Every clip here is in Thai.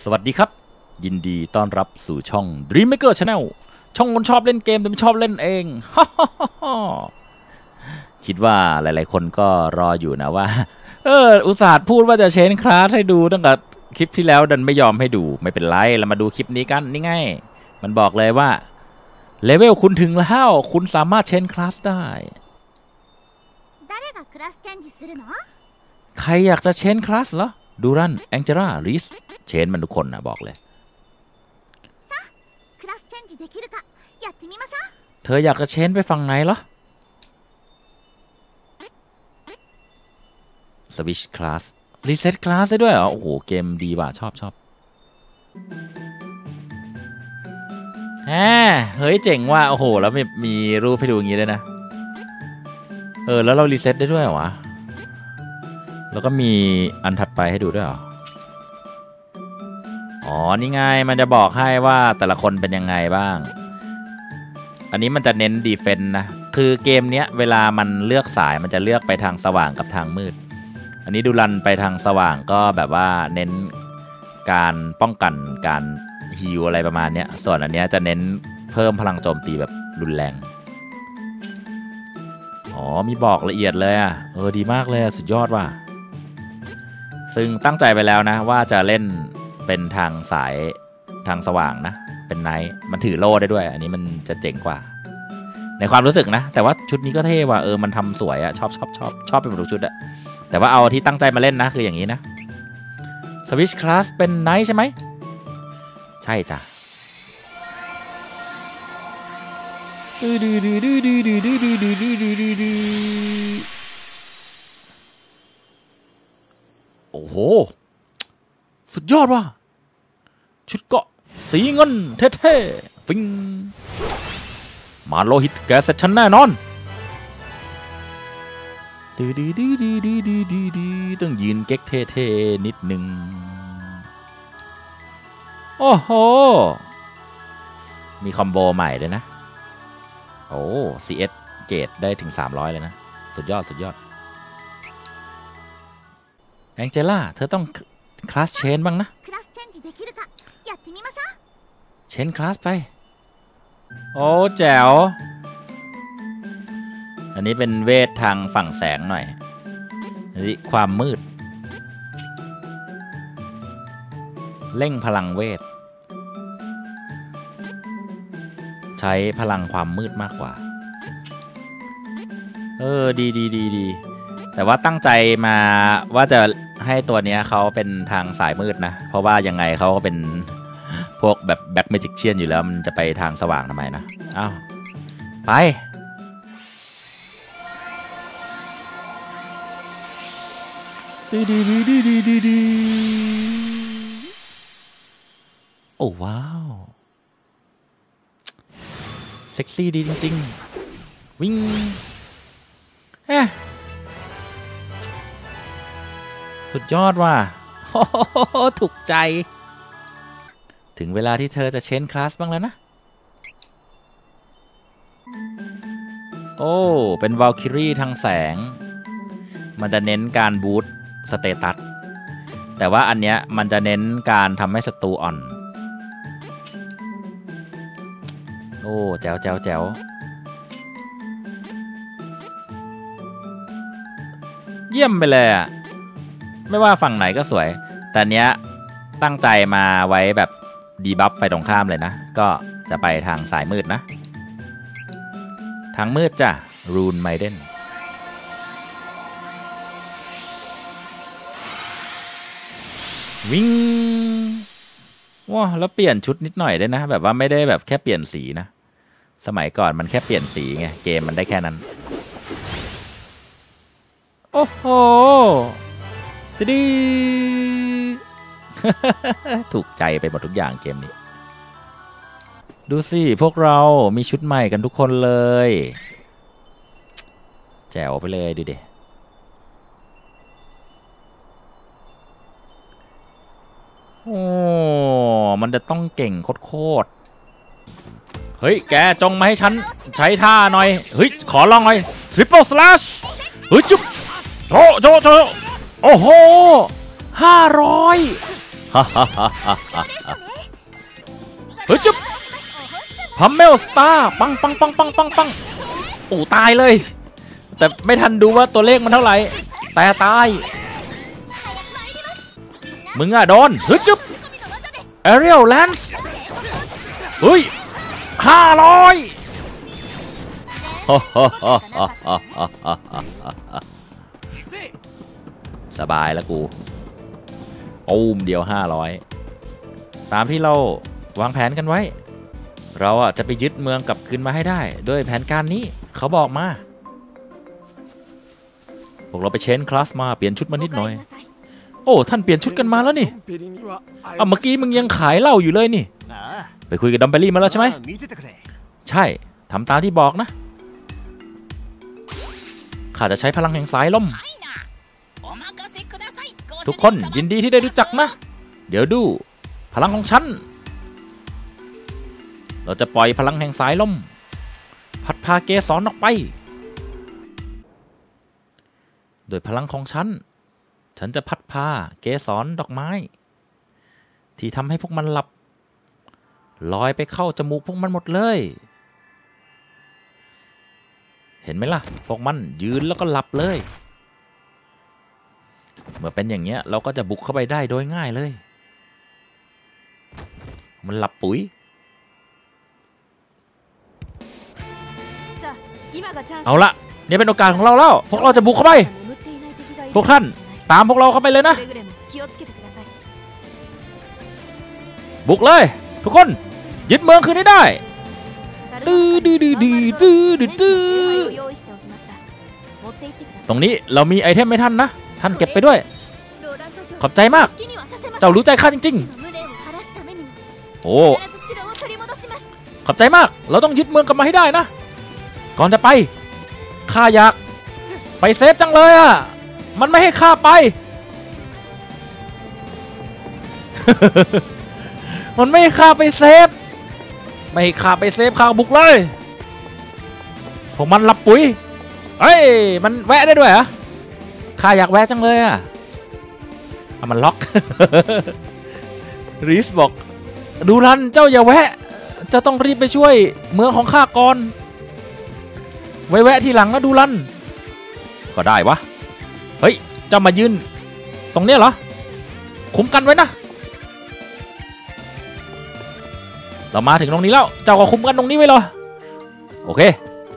สวัสดีครับยินดีต้อนรับสู่ช่อง Dream Maker Channel ช่องคนชอบเล่นเกมแต่ไม่ชอบเล่นเอง คิดว่าหลายๆคนก็รออยู่นะว่าอุตส่าห์พูดว่าจะเชนคลาสให้ดูตั้งแต่คลิปที่แล้วดันไม่ยอมให้ดูไม่เป็นไรเรามาดูคลิปนี้กันนี่ไงมันบอกเลยว่าเลเวลคุณถึงแล้วคุณสามารถเชนคลาสได้ใครอยากจะเชนคลาสเหรอดูรันแองเจล่าริสเชนมันทุกคนนะบอกเลยเธออยากจะเชนไปฝั่งไหนเหรอสวิชคลาสรีเซ็ตคลาสได้ด้วยเหรอโอ้โหเกมดีว่ะชอบเฮ้ยเจ๋งว่ะโอ้โหแล้วมีรูปให้ดูอย่างงี้ด้วยนะแล้วเรารีเซ็ตได้ด้วยเหรอวะแล้วก็มีอันถัดไปให้ดูด้วยเหรออ๋อนี่ไงมันจะบอกให้ว่าแต่ละคนเป็นยังไงบ้างอันนี้มันจะเน้นดีเฟนส์นะคือเกมเนี้ยเวลามันเลือกสายมันจะเลือกไปทางสว่างกับทางมืดอันนี้ดูรันไปทางสว่างก็แบบว่าเน้นการป้องกันการฮีลอะไรประมาณเนี้ยส่วนอันเนี้ยจะเน้นเพิ่มพลังโจมตีแบบรุนแรงอ๋อมีบอกละเอียดเลยอ่ะดีมากเลยสุดยอดว่ะซึ่งตั้งใจไปแล้วนะว่าจะเล่นเป็นทางสายทางสว่างนะเป็นไนท์มันถือโล่ได้ด้วยอันนี้มันจะเจ๋งกว่าในความรู้สึกนะแต่ว่าชุดนี้ก็เท่ว่ะมันทำสวยอะชอบเป็นทุกชุดอะแต่ว่าเอาที่ตั้งใจมาเล่นนะคืออย่างนี้นะสวิชคลาสเป็นไนท์ใช่ไหมใช่จ้ะโอ้โหสุดยอดว่ะชุดเกาะสีเงินเท่ๆฟิงมาโลหิตแกเสร็จฉันแน่นอนต้องยืนเก๊กเท่ๆนิดหนึ่งโอ้โหมีคอมโบใหม่เลยนะโอ้ CS เกรดได้ถึง300เลยนะสุดยอดแองเจล่าเธอต้องคลาสเชนบ้างนะเชนคลาสไปโอ้แจ๋วอันนี้เป็นเวททางฝั่งแสงหน่อยนี่ความมืดเร่งพลังเวทใช้พลังความมืดมากกว่าดีแต่ว่าตั้งใจมาว่าจะให้ตัวนี้เขาเป็นทางสายมืดนะเพราะว่ายังไงเขาก็เป็นพวกแบบแบ็คเมจิกเชียนอยู่แล้วมันจะไปทางสว่างทำไมนะอ้าวไปโอ้ว้าวเซ็กซี่ดีจริงๆวิ่งสุดยอดว่ะถูกใจถึงเวลาที่เธอจะเชนคลาสบ้างแล้วนะโอ้เป็นวาลคิรีทางแสงมันจะเน้นการบูสต์สเตตัสแต่ว่าอันเนี้ยมันจะเน้นการทำให้ศัตรูอ่อนโอ้แจ๋วเยี่ยมไปเลยอ่ะไม่ว่าฝั่งไหนก็สวยแต่เนี้ยตั้งใจมาไว้แบบดีบัฟไฟตรงข้ามเลยนะก็จะไปทางสายมืดนะทางมืดจ้ะรูนไมเดนวิ่งว้าแล้วเปลี่ยนชุดนิดหน่อยได้นะแบบว่าไม่ได้แบบแค่เปลี่ยนสีนะสมัยก่อนมันแค่เปลี่ยนสีไงเกมมันได้แค่นั้นโอ้โหดีถูกใจไปหมดทุกอย่างเกมนี้ดูสิพวกเรามีชุดใหม่กันทุกคนเลยแจ๋วไปเลยดูดิโอ้มันจะต้องเก่งโคตรเฮ้ยแกจงมาให้ฉันใช้ท่าหน่อยเฮ้ยขอลองหน่อยทริปเปิลสแลชเฮ้ยจุ๊บโจโอ้โห500 เฮ้ยจุ๊บพัมเมลสตาร์ปังปังปังปังปังปังโอ้ตายเลยแต่ไม่ทันดูว่าตัวเลขมันเท่าไหร่แต่ตายมึงอะโดนเฮ้ยจุ๊บแอเรียลแลนส์เฮ้ย500สบายแล้วกูตูมเดียว500ตามที่เราวางแผนกันไว้เราจะไปยึดเมืองกลับคืนมาให้ได้ด้วยแผนการนี้เขาบอกมาพวกเราไปเชนคลาสมาเปลี่ยนชุดมานิดหน่อยโอ้ท่านเปลี่ยนชุดกันมาแล้วนี่เมื่อกี้มึงยังขายเหล้าอยู่เลยนี่ไปคุยกับดอมเบลลี่มาแล้วใช่ไหมใช่ทำตามที่บอกนะข้าจะใช้พลังแห่งสายลมทุกคนยินดีที่ได้รู้จักนะเดี๋ยวดูพลังของฉันเราจะปล่อยพลังแห่งสายลมพัดพาเกสรออกไปโดยพลังของฉันจะพัดพาเกสรดอกไม้ที่ทำให้พวกมันหลับลอยไปเข้าจมูกพวกมันหมดเลยเห็นไหมล่ะพวกมันยืนแล้วก็หลับเลยเมื่อเป็นอย่างเงี้ยเราก็จะบุกเข้าไปได้โดยง่ายเลยมันหลับปุ๋ยเอาละนี่เป็นโอกาสของเราแล้วพวกเราจะบุกเข้าไปพวกท่านตามพวกเราเข้าไปเลยนะบุกเลยทุกคนยึดเมืองคืนให้ได้ตรงนี้เรามีไอเทมให้ท่านนะท่านเก็บไปด้วยขอบใจมากเจ้ารู้ใจข้าจริงๆโอ้ขอบใจมากเราต้องยึดเมืองกลับมาให้ได้นะก่อนจะไปข้าอยากไปเซฟจังเลยอ่ะมันไม่ให้ข้าไป มันไม่ให้ข้าไปเซฟไม่ให้ข้าไปเซฟข้าบุกเลยพวกมันหลับปุ๋ยเฮ้ยมันแวะได้ด้วยเหรอข้าอยากแวะจังเลยอ่ะมันล็อก รีสบอกดูรันเจ้าอย่าแวะจะต้องรีบไปช่วยเมืองของข้าก่อนไว้แวะทีหลังนะดูรันก็ได้วะเฮ้ยเจ้ามายืนตรงนี้เหรอคุ้มกันไว้นะเรามาถึงตรงนี้แล้วเจ้าก็คุ้มกันตรงนี้ไว้เลยโอเค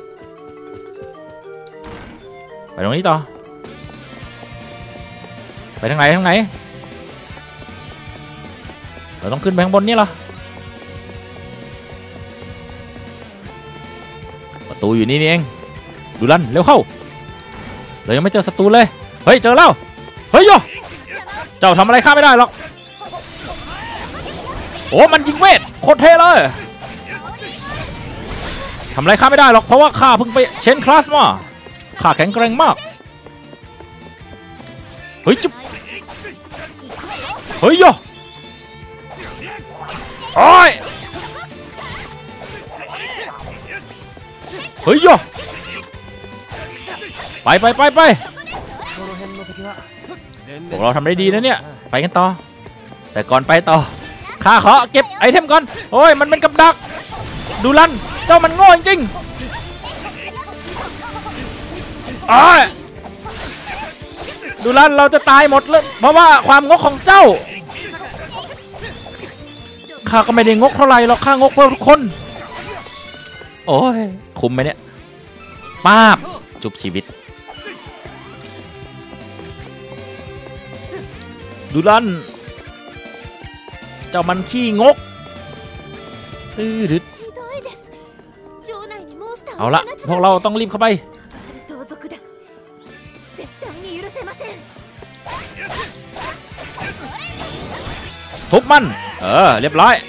ไปตรงนี้ต่อไปทางไหนเราต้องขึ้นไปข้างบนนี่เหรอประตูอยู่นี่เองดูลันเร็วเข้าเรายังไม่เจอศัตรูเลยเฮ้ยเจอแล้วเฮ้ยโยเจ้าทำอะไรข้าไม่ได้หรอกโอ้มันยิงเวทโคตรเท่เลยทำอะไรข้าไม่ได้หรอกเพราะว่าข้าเพิ่งไปเชนคลาสมาข้าแข็งแกร่งมากเฮ้ยจุ๊บเฮ้ยโยโอ้ยเฮ้ยโยไปพวกเราทำได้ดีนะเนี่ยไปกันต่อแต่ก่อนไปต่อข้าขอเก็บไอเทมก่อนโอ้ยมันเป็นกับดักดูลันเจ้ามันโง่จริงๆอ้ยดูลันเราจะตายหมดเลยเพราะว่าความงกของเจ้าข้าก็ไม่ได้งกเท่าไหร่หรอกข้างกเพื่อทุกคนโอ้ยคุ้มไหมเนี่ยป้าบจุบชีวิตดูลันเจ้ามันขี้งกเอาละพวกเราต้องรีบเข้าไปทุบมันเรียบร้อย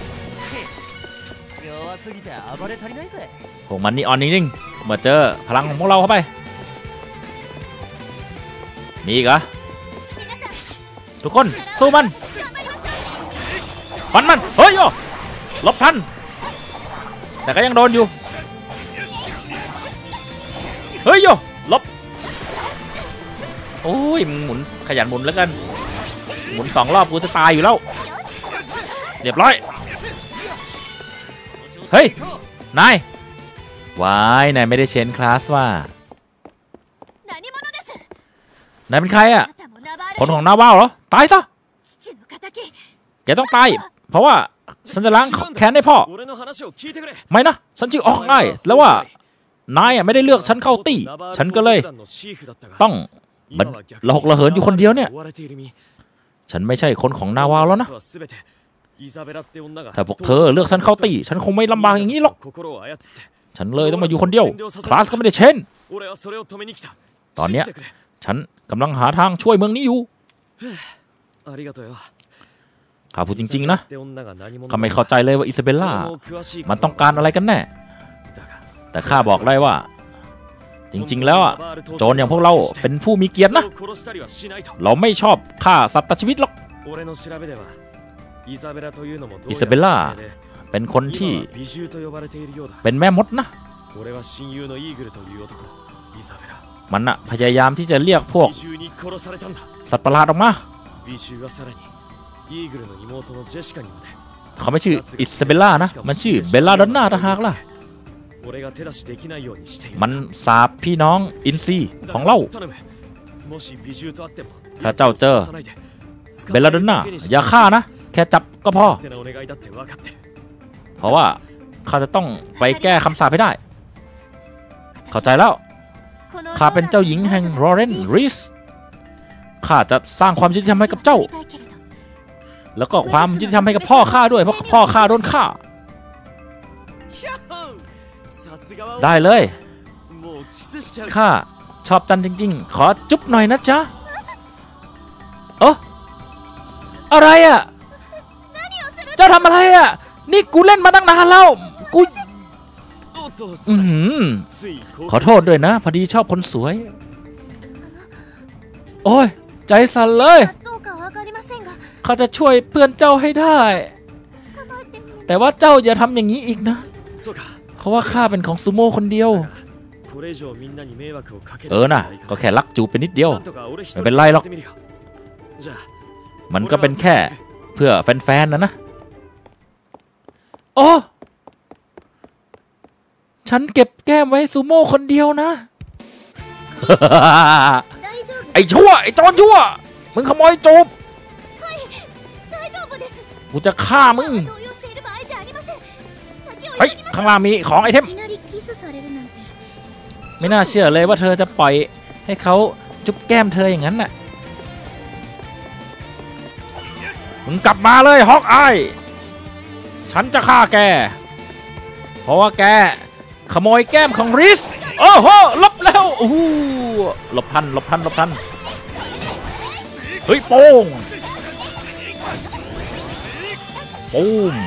พวกมันนี่อ่อนจริงๆมาเจอพลังของพวกเราเข้าไปมีอีกเหรอทุกคนสู้มันฟันมันเฮ้ยโยลบทันแต่ก็ยังโดนอยู่เฮ้ยโยลบโอ้ยมึงหมุนขยันหมุนแล้วกันหมุน2 รอบกูจะตายอยู่แล้วเรียบร้อยเฮ้ยนายไม่ได้เชนคลาสว่านายเป็นใครอ่ะคนของนาวาเหรอตายซะแกต้องตายเพราะว่าฉันจะล้างแค้นให้พ่อไม่นะฉันชื่อออกง่ายแล้วว่านายไม่ได้เลือกฉันเข้าตี้ฉันก็เลยต้องระหกระเหินอยู่คนเดียวเนี่ยฉันไม่ใช่คนของนาวาแล้วนะถ้าพวกเธอเลือกฉันเข้าตี้ฉันคงไม่ลำบากอย่างนี้หรอกฉันเลยต้องมาอยู่คนเดียวคลาสก็ไม่ได้เช่นตอนเนี้ยฉันกำลังหาทางช่วยเมืองนี้อยู่ข้าพูดจริงๆนะข้าไม่เข้าใจเลยว่าอิซาเบลล่ามันต้องการอะไรกันแน่แต่ข้าบอกได้ว่าจริงๆแล้วโจรอย่างพวกเราเป็นผู้มีเกียรตินะเราไม่ชอบฆ่าสัตว์ชีวิตหรอกอิซาเบลล่าเป็นคนที่เป็นแม่มดนะมันพยายามที่จะเรียกพวกสัตว์ประหลาดออกมาเขาไม่ชื่ออิซาเบลล่านะมันชื่อเบลลาดอนน่าต่างหากล่ะมันสาบพี่น้องอินซีของเราถ้าเจ้าเจอเบลลาดอนน่าอย่าฆ่านะแค่จับก็พอเพราะว่าข้าจะต้องไปแก้คำสาปให้ได้เข้าใจแล้วข้าเป็นเจ้าหญิงแห่งโรเรนริสข้าจะสร้างความยุติธรรมให้กับเจ้าแล้วก็ความยุติธรรมให้กับพ่อข้าด้วยเพราะพ่อข้าโดนฆ่าได้เลยข้าชอบจันจริงๆขอจุ๊บหน่อยนะจ๊ะอะไรอ่ะเจ้าทำอะไรอ่ะนี่กูเล่นมาตั้งนานแล้วกูขอโทษด้วยนะพอดีชอบคนสวยโอ้ยใจสั่นเลยข้าจะช่วยเพื่อนเจ้าให้ได้แต่ว่าเจ้าอย่าทำอย่างนี้อีกนะเพราะว่าข้าเป็นของซูโม่คนเดียวนะก็แค่ลักจูบไปนิดเดียวไม่เป็นไรหรอกมันก็เป็นแค่เพื่อแฟนๆนะโอ้ฉันเก็บแก้มไว้ซูโม่คนเดียวนะไอ้ชั่วไอ้จอนชั่วมึงขโมยจูบกูจะฆ่ามึงเฮ้ยข้างล่างมีของไอเทมไม่น่าเชื่อเลยว่าเธอจะปล่อยให้เขาจุ๊บแก้มเธออย่างนั้นน่ะมึงกลับมาเลยฮอกอายฉันจะฆ่าแกเพราะว่าแกขโมยแก้มของริสโอ้โหลบแล้วโอ้โหหลบทันเฮ้ยโป้งปูม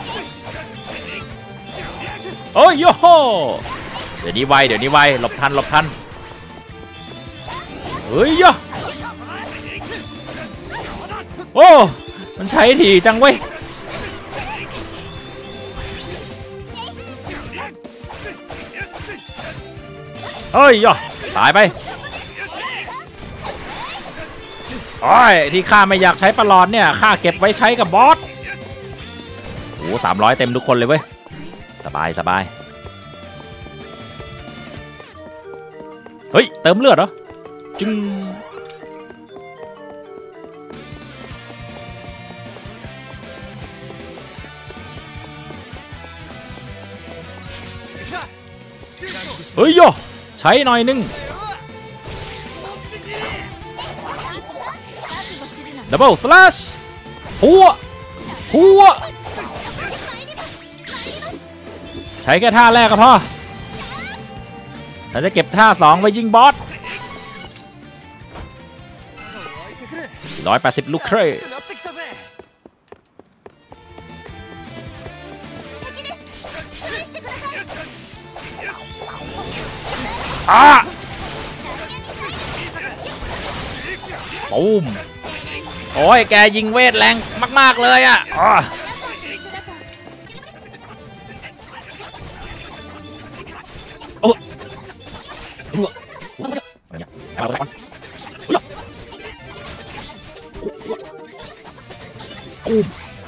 โอ้ยโยโฮเดี๋ยวนี้ไวหลบทันเฮ้ยยะโอ้มันใช้ถี่จังเว้ยเฮ้ยยะตายไปโอ้ยที่ข้าไม่อยากใช้ประหลอดเนี่ยข้าเก็บไว้ใช้กับบอสโอ้300เต็มทุกคนเลยเว้ยสบายเฮ้ยเติมเลือดเหรอจึงเฮ้ยโยใช้หน่อยนึงดับเบิลสแลชหัวใช้แค่ท่าแรกก็พอฉันจะเก็บท่า2ไว้ยิงบอส180ลูกเครปูมโอ้ยแกยิงเวทแรงมากๆเลยอ่ะอู้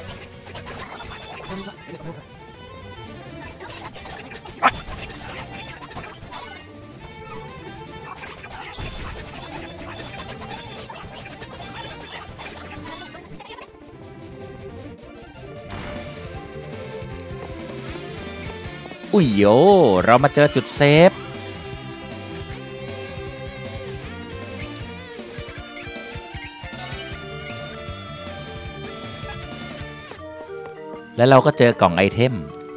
อุ้ยโยเรามาเจอจุดเซฟแล้วเราก็เจอกล่องไอเทม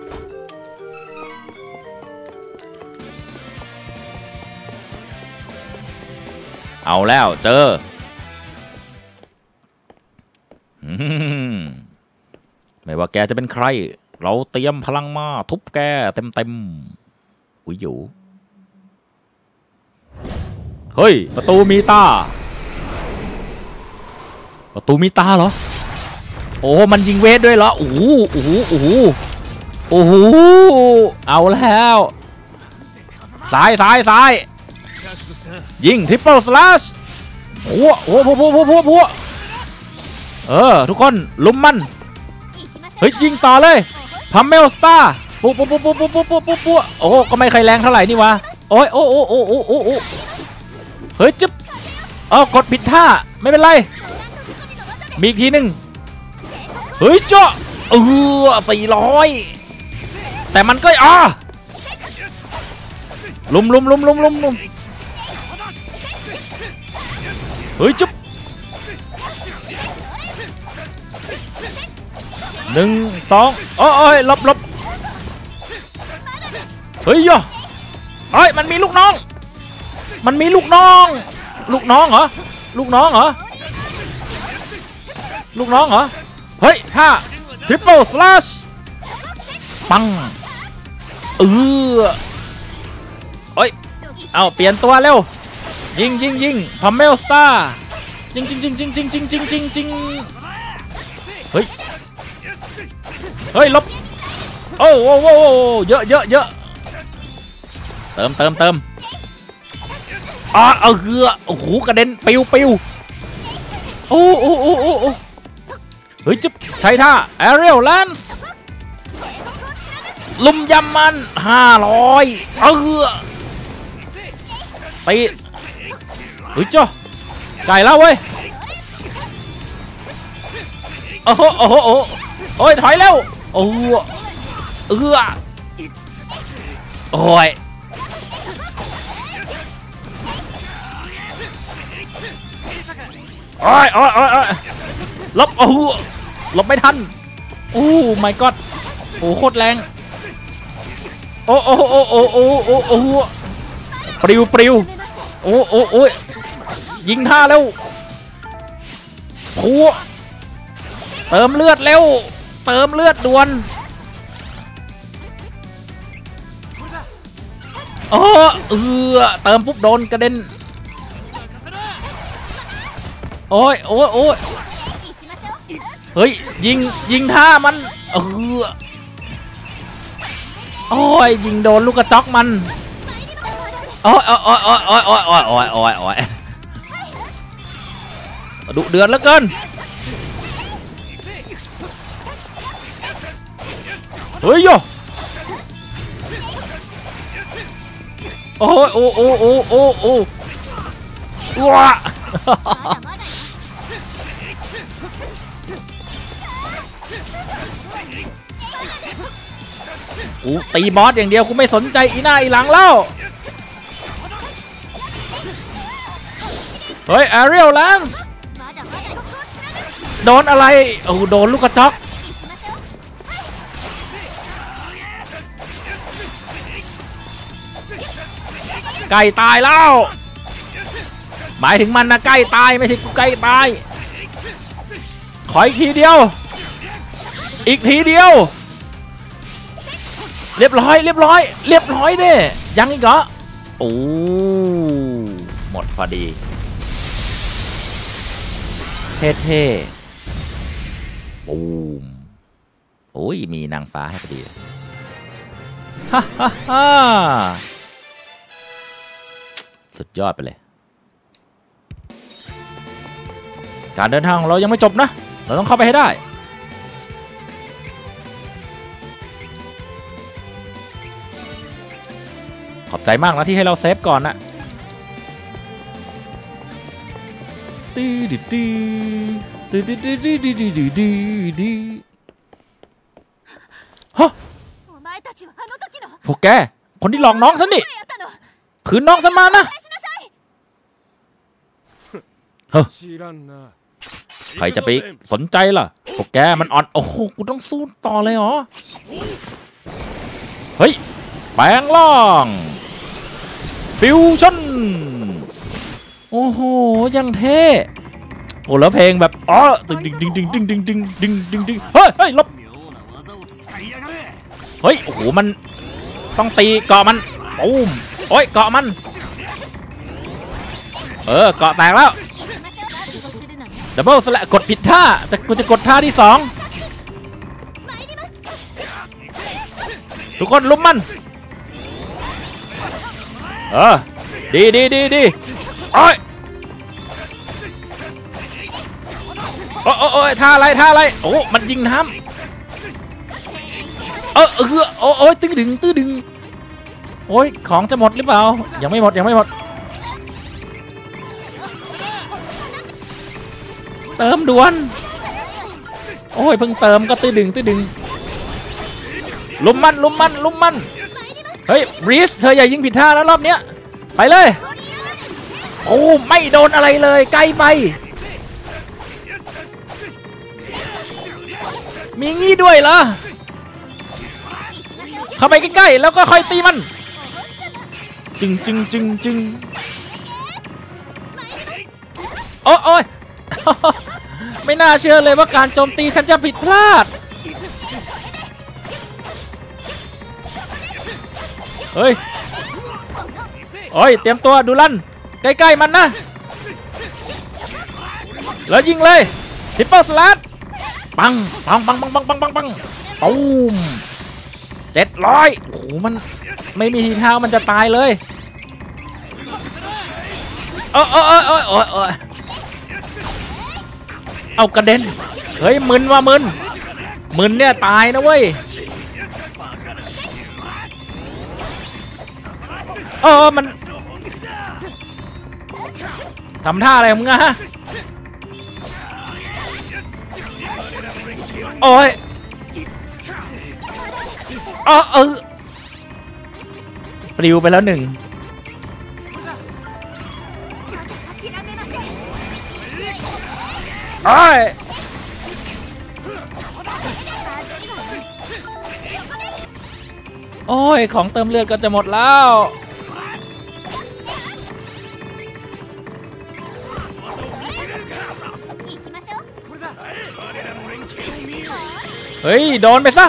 เอาแล้วเจอไม่ว่าแกจะเป็นใครเราเตรียมพลังมาทุบแกเต็มอุ้ยอยู่เฮ้ยประตูมีตาเหรอโอ้มันยิงเวทด้วยเหรอโอ้โหเอาแล้วซ้ายยิงทริปเปิลสแลชโอ้โหทุกคนลุมมันเฮ้ยยิงต่อเลยพัมเมลสตาร์ปุ๊โอ้ก็ไม่ใครแรงเท่าไหร่นี่วะโอ้ยเฮ้ยจึ๊บกดผิดท่าไม่เป็นไรมีอีกทีหนึ่งเฮ้ยเจ้า400แต่มันก็ลุมเฮ้ยจุ๊บ1 2โอ้ยลบเฮ้ยย่อเฮ้ยมันมีลูกน้องเหรอเฮ้ยท่าทริปเปิลสแลชปังเอ้ยเอาเปลี่ยนตัวเร็วยิงพัมเมลสตาร์ยิงเฮ้ยลบโอ้เยอะเติมโอ้โหกระเด็นปิวโอ้เฮ้ยจะใช้ท่า Aerial Lance ลุมยำมัน500ตีเฮ้ยจ้าไก่แล้วเว้ยโอ้ยถอยเร็วโอ้ยลบลบไม่ทันโอ้ my god โอ้โคตรแรงโอ้ปลิวโอ้ยิงท่าเร็วโอ้เติมเลือดเร็วเติมเลือดด่วนเติมปุ๊บโดนกระเด็นโอ้ยเฮ้ยยิงท่ามันโอ้ยยิงโดนลูกกระจอกมันโอ้ยดุเดือดเหลือเกินเฮ้ยโยโอ้ว้าตีบอสอย่างเดียวกูไม่สนใจอีหน้าอีหลังแล้วเฮ้ย Aerial Lance โดนอะไรโดนลูกกระจอกไก่ตายแล้วหมายถึงมันนะไก่ตายไม่ใช่กูไก่ตายขออีกทีเดียวเรียบร้อยเด้ยังอีกเหรอโอ้หมดพอดีเท่บูมโอ้ยมีนางฟ้าให้พอดีฮ่าสุดยอดไปเลยการเดินทางของเรายังไม่จบนะเราต้องเข้าไปให้ได้ขอบใจมากนะที่ให้เราเซฟก่อนนะตื้อดื้อตื้อตื้อตื้อตื้อตื้อตื้อตื้อตื้อฮะพวกแกคนที่หลอกน้องฉันนี่คืนน้องฉันมานะเฮ้ยใครจะไปสนใจล่ะพวกแกมันอ่อนโอ้โหกูต้องสู้ต่อเลยเหรอเฮ้ยแปลงล่างฟิวชั่นโอ้โหยังเท่โอ้แล้วเพลงแบบอ๋อดึงดึงดึงดึงดึงดึงดึงดึงดึงดึงเฮ้ยเฮ้ยลบเฮ้ยโอ้โหมันต้องตีเกาะมันปูมโอ้ยเกาะมันเกาะแตกแล้วดับเบิลสละกดผิดท่ากูจะกดท่าที่2ทุกคนลุมมันดีดีดีดีโอ้ยโอ้ยท่าอะไรโอ้มันยิงน้ำโอ้ยตื้อดึงโอ้ยของจะหมดหรือเปล่ายังไม่หมดเติมด่วนโอ้ยเพิ่งเติมก็ตื้อดึงลุมมันเฮ้ยบรีสเธออย่ายิงผิดท่านะรอบเนี้ยไปเลยโอ้ไม่โดนอะไรเลยไกลไปมีงี้ด้วยเหรอเข้าไปใกล้ๆแล้วก็ค่อยตีมันจึงโอ้ยไม่น่าเชื่อเลยว่าการโจมตีฉันจะผิดพลาดเฮ้ยโอ้ยเตรียมตัวดูลั่นใกล้ๆมันนะแล้วยิงเลยทริปเปิลสลัดปังตูม700โอ้โหมันไม่มีทีท่ามันจะตายเลยโอ้เอากระเด็นเฮ้ยมึนว่ะมึนเนี่ยตายนะเว้ยมันทำท่าอะไรมึงอะโอ้ยปลิวไปแล้ว1โอ้ยของเติมเลือดก็จะหมดแล้วเฮ้ยโดนไปซะ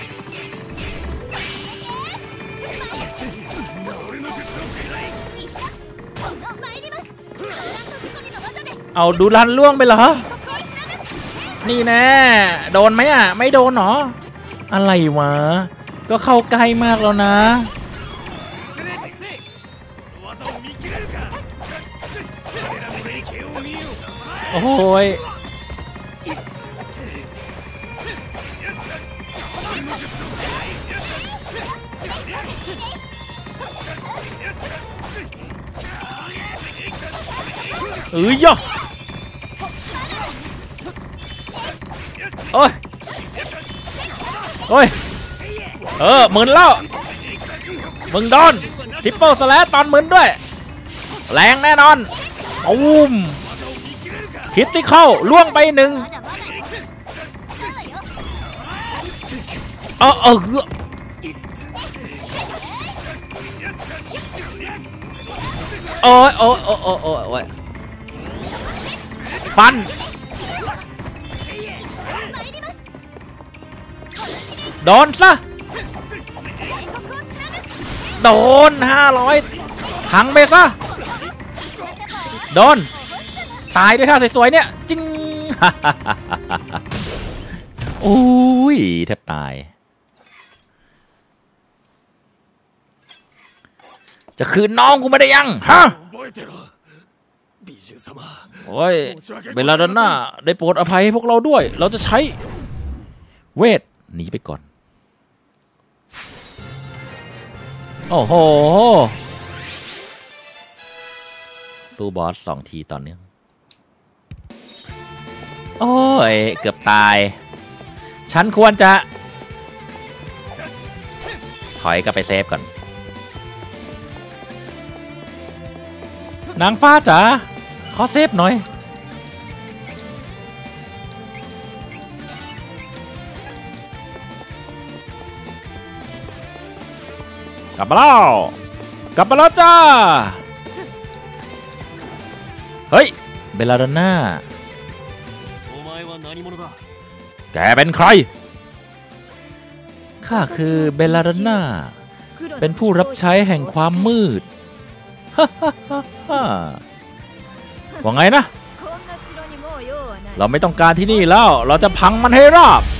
เอาดูรันล่วงไปเหรอนี่แน่โดนไหมอ่ะไม่โดนหรออะไรวะก็เข้าใกล้มากแล้วนะโอ้ยย่อโอ้ยมึนแล้วมึงโดนทริปเปิลสแลชตอนมึนด้วยแรงแน่นอนอุ้มคิตตี้เข้าล่วงไป1โอ้ยฟันโดนซะโดน500หังไปซะโดนตายด้วยท่าสวยๆเนี่ยจริง โอ้ยแทบตายจะคืนน้องกูไม่ได้ยังฮะโอ้ยเบลลาดอนน่าได้โปรดอภัยให้พวกเราด้วยเราจะใช้เวทหนีไปก่อนโอ้โหสู้บอส2 ทีต่อเนื่องโอ้ยเกือบตายฉันควรจะถอยกลับไปเซฟก่อนนางฟ้าจ๋าขอเซฟหน่อยกลับมาแล้วจ้าเฮ้ยเบลลาดาน่าแกเป็นใครข้าคือเบลลาดาน่าเป็นผู้รับใช้แห่งความมืดว่าไงนะเราไม่ต้องการที่นี่แล้วเราจะพังมันให้ราบ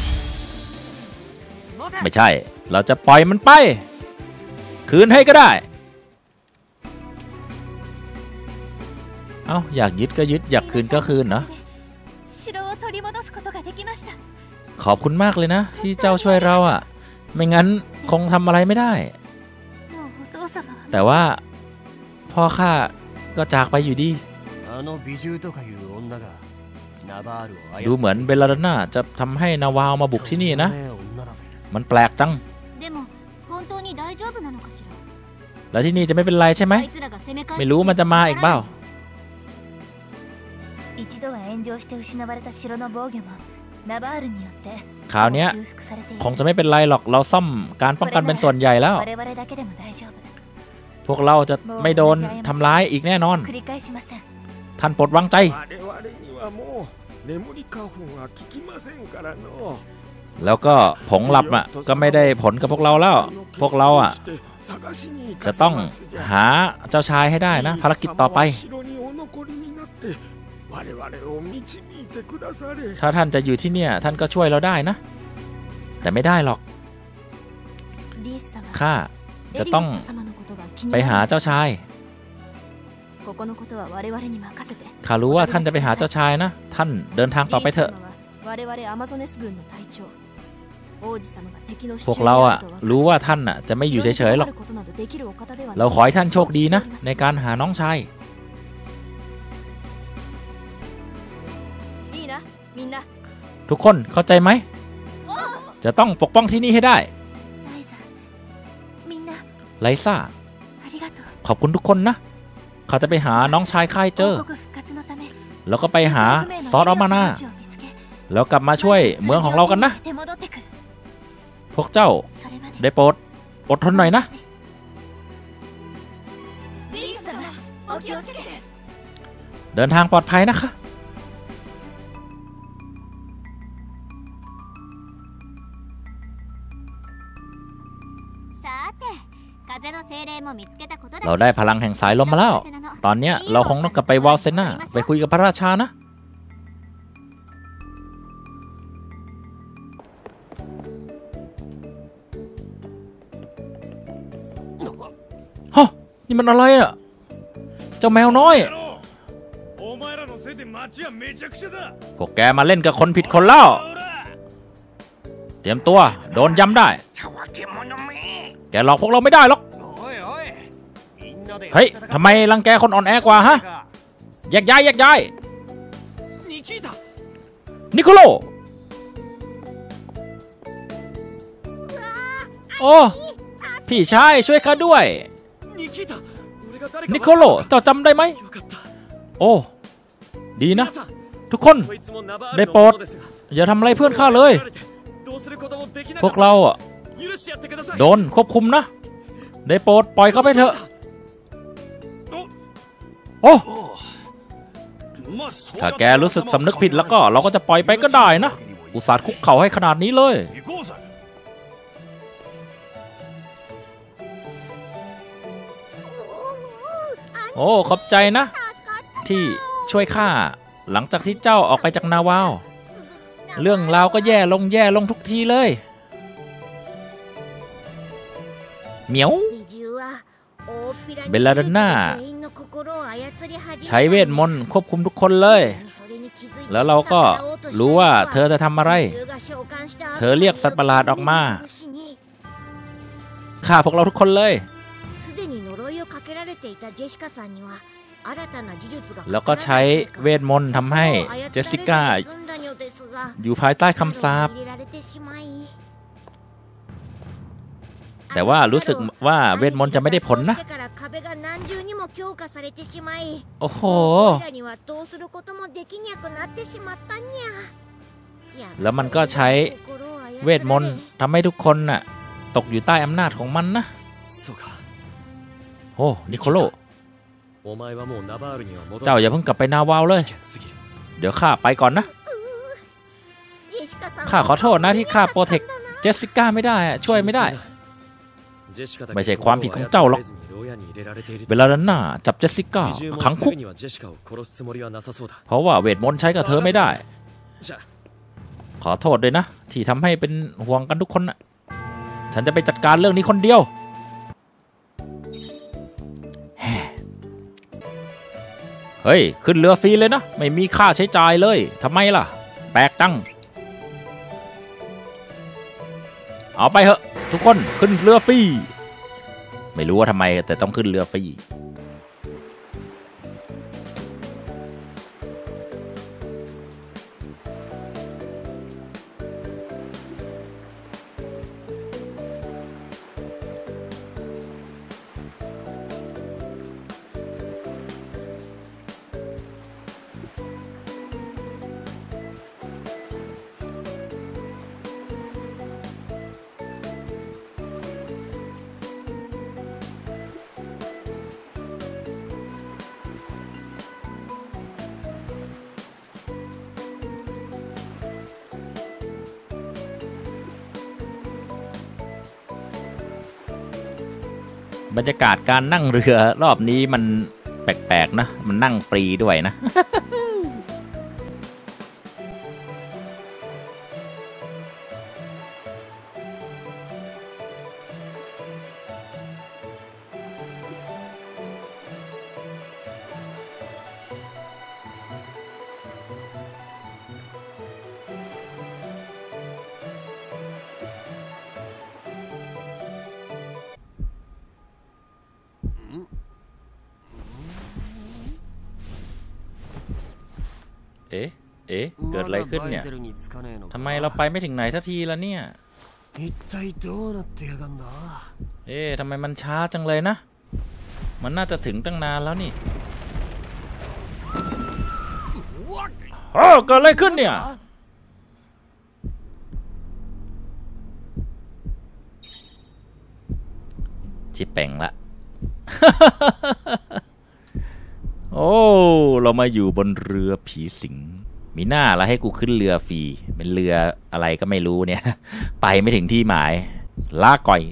ไม่ใช่เราจะปล่อยมันไปคืนให้ก็ได้เอ้าอยากยึดก็ยึดอยากคืนก็คืนเนาะขอบคุณมากเลยนะที่เจ้าช่วยเราอ่ะไม่งั้นคงทำอะไรไม่ได้แต่ว่าพ่อข้าก็จากไปอยู่ดีดูเหมือนเบลลาดาน่าจะทำให้นาวาวมาบุกที่นี่นะมันแปลกจังแล้วที่นี่จะไม่เป็นไรใช่ไหมไม่รู้มันจะมาอีกเปล่าคราวนี้คงจะไม่เป็นไรหรอกเราซ่อมการป้องกันเป็นส่วนใหญ่แล้วพวกเราจะไม่โดนทำร้ายอีกแน่นอนท่านโปรดวางใจแล้วก็ผงหลับอ่ะก็ไม่ได้ผลกับพวกเราแล้วพวกเราอ่ะจะต้องหาเจ้าชายให้ได้นะภารกิจต่อไปถ้าท่านจะอยู่ที่เนี่ยท่านก็ช่วยเราได้นะแต่ไม่ได้หรอกข้าจะต้องไปหาเจ้าชายข้ารู้ว่าท่านจะไปหาเจ้าชายนะท่านเดินทางต่อไปเถอะพวกเราอะรู้ว่าท่านอะจะไม่อยู่เฉยๆหรอกเราขอให้ท่านโชคดีนะในการหาน้องชายทุกคนเข้าใจไหมจะต้องปกป้องที่นี่ให้ได้ไลซ่าขอบคุณทุกคนนะเขาจะไปหาน้องชายข้าเจอแล้วก็ไปหาซอสออมาน่าแล้วกลับมาช่วยเมืองของเรากันนะพวกเจ้าได้โปรดอดทนหน่อยนะเดินทางปลอดภัยนะคะเราได้พลังแห่งสายลมมาแล้วตอนนี้เราคงต้องกลับไปวาลเซน่าไปคุยกับพระราชานะฮะนี่มันอะไรอ่ะเจ้าแมวน้อยพวกแกมาเล่นกับคนผิดคนแล้วเตรียมตัวโดนย้ำได้แกหลอกพวกเราไม่ได้หรอกเฮ้ยทำไมรังแกคนอ่อนแอกว่าฮะแยกย้ายนิโคโลโอ้พี่ชายช่วยข้าด้วยนิโคโลเจ้าจำได้ไหมโอ้ดีนะทุกคนได้โปรดอย่าทำอะไรเพื่อนข้าเลยพวกเราอ่ะโดนควบคุมนะได้โปรดปล่อยเขาไปเถอะโอ้ถ้าแกรู้สึกสำนึกผิดแล้วก็เราก็จะปล่อยไปก็ได้นะอุตส่าห์คุกเข่าให้ขนาดนี้เลยโอ้ขอบใจนะที่ช่วยข้าหลังจากที่เจ้าออกไปจากนาวาวเรื่องราวก็แย่ลงทุกทีเลยเหมียวเบลลาดาน่าใช้เวทมนต์ควบคุมทุกคนเลยแล้วเราก็รู้ว่าเธอจะทำอะไรเธอเรียกสัตว์ประหลาดออกมาฆ่าพวกเราทุกคนเลยแล้วก็ใช้เวทมนต์ทำให้เจสสิก้าอยู่ภายใต้คำสาปแต่ว่ารู้สึกว่าเวทมนต์จะไม่ได้ผลนะโอ้โหแล้วมันก็ใช้เวทมนต์ทำให้ทุกคนน่ะตกอยู่ใต้อำนาจของมันนะโอ้นิโคโลเจ้าอย่าเพิ่งกลับไปนาวาวเลยเดี๋ยวข้าไปก่อนนะข้าขอโทษนะที่ข้าโปรเทคเจสสิก้าไม่ได้ช่วยไม่ได้ไม่ใช่ความผิดของเจ้าหรอกเวลานั้นน่ะจับเจสสิก้าขังคุกเพราะว่าเวทมนต์ใช้กับเธอไม่ได้ขอโทษด้วยนะที่ทำให้เป็นห่วงกันทุกคนนะฉันจะไปจัดการเรื่องนี้คนเดียวเฮ้ยขึ้นเรือฟรีเลยนะไม่มีค่าใช้จ่ายเลยทำไมล่ะแปลกจังเอาไปเถอะทุกคนขึ้นเรือฟรีไม่รู้ว่าทำไมแต่ต้องขึ้นเรือฟรีบรรยากาศการนั่งเรือรอบนี้มันแปลกๆนะมันนั่งฟรีด้วยนะ เอ๊ะเกิดอะไรขึ้นเนี่ยทำไมเราไปไม่ถึงไหนสักทีละเนี่ยทำไมมันช้าจังเลยนะมันน่าจะถึงตั้งนานแล้วนี่เกิดอะไรขึ้นเนี่ยชิบเป่งละ โอ้เรามาอยู่บนเรือผีสิงมีหน้าแล้วให้กูขึ้นเรือฟรีเป็นเรืออะไรก็ไม่รู้เนี่ย ไปไม่ถึงที่หมายลาก่อย